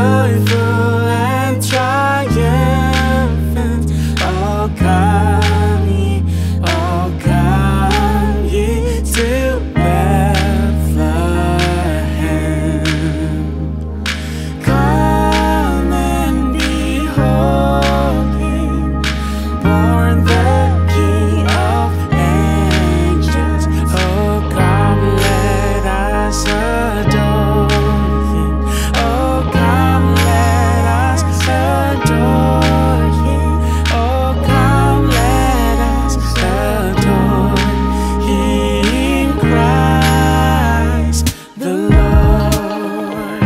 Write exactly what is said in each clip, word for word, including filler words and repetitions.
joyful and triumphant. Oh, come ye, oh, come ye to Bethlehem. Come and behold Him, born the King of angels. Oh, come, let us adore Him. Oh, come, let us adore Him. Oh, come, let us adore Him, Christ the Lord.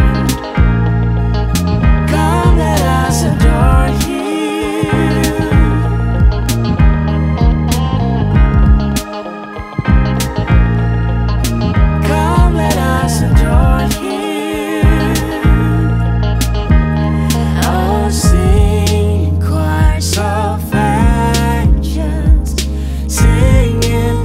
Come, let us adore Him. Come, let us adore Him. Oh, sing choirs of angels, sing in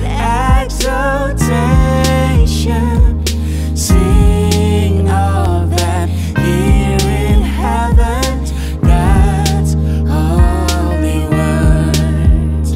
exaltation, sing all that here in heaven, God's holy word.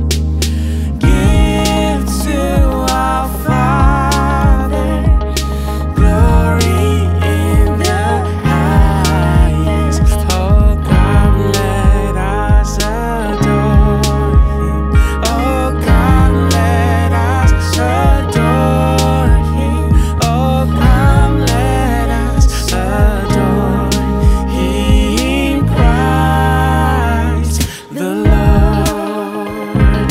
Give to our Father glory in the highest. Oh, come, let us adore Him. Oh, come, let us adore Him. Oh, come, let us adore Him, Christ the Lord.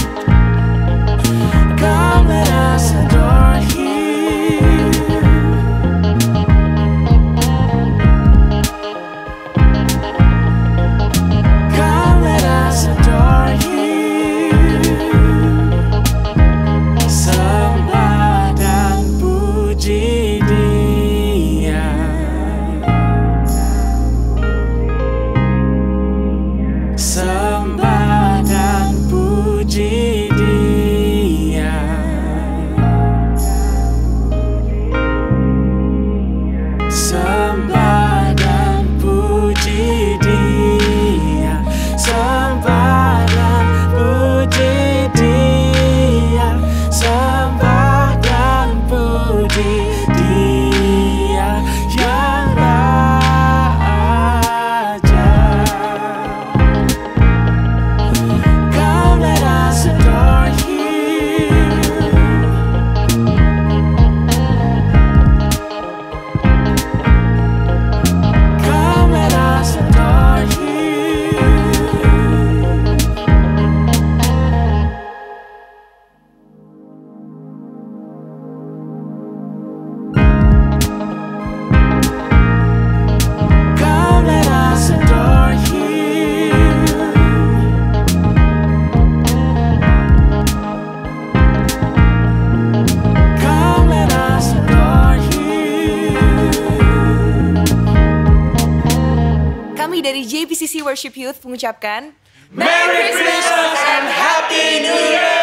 Come, let us adore Him. Come, let us adore Him. Sembah dan puji Dia. Sembah dan puji Dia. Sembah dan puji Dia. Sembah dan puji Dia. Sembah dan puji Dia yang Raja. Come, let us adore Him. Come, let us adore Him. Come, let us adore Him. Come, let us adore Him. Kami dari J P C C Worship Youth mengucapkan Merry Christmas and Happy New Year!